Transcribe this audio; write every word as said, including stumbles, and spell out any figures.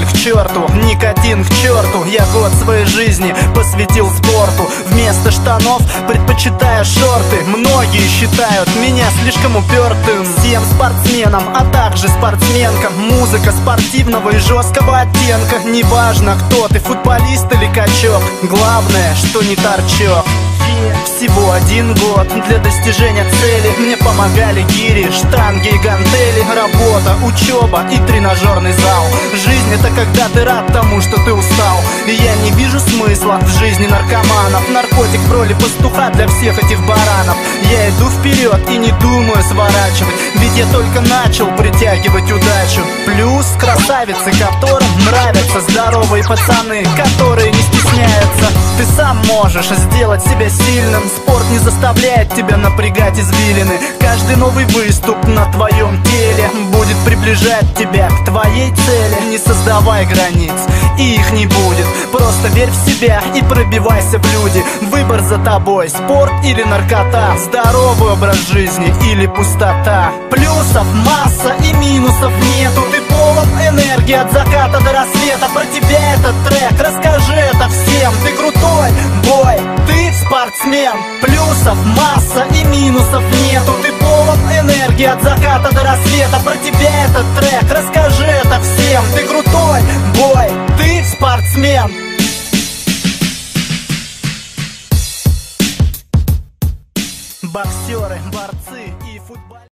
к черту, никотин к черту. Я год своей жизни посвятил спорту. Вместо штанов предпочитаю шорты. Многие считают меня слишком упертым. Всем спортсменам, а также спортсменкам музыка спортивного и жесткого оттенка. Неважно, кто ты, футболист или качок, главное, что не торчок. Всего один год для достижения цели. Мне помогали гири, штанги и гантели. Работа, учеба и тренажерный зал. Жизнь — это когда ты рад тому, что ты устал. И я не вижу смысла в жизни наркоманов. Наркотик в роли пастуха для всех этих баранов. Я иду вперед и не думаю сворачивать, ведь я только начал притягивать удачу. Плюс красавицы, которым нравятся здоровые пацаны, которые не стесняются. Ты сам можешь сделать себя сильным. Спорт не заставляет тебя напрягать извилины. Каждый новый выступ на твоем теле будет приближать тебя к твоей цели. Не создавай границ, и их не будет. Просто верь в себя и пробивайся в люди. Выбор за тобой, спорт или наркота, здоровый образ жизни или пустота. Плюсов масса и минусов нету. Ты полон энергии от заката до рассвета. Про тебя этот трек, расскажи это всем. Ты крутой бой, ты спортсмен. Плюсов масса и минусов нету. Ты полон энергии от заката до рассвета. Про тебя этот трек, расскажи это всем. Ты крутой бой, ты спортсмен. Боксеры, борцы и футболисты.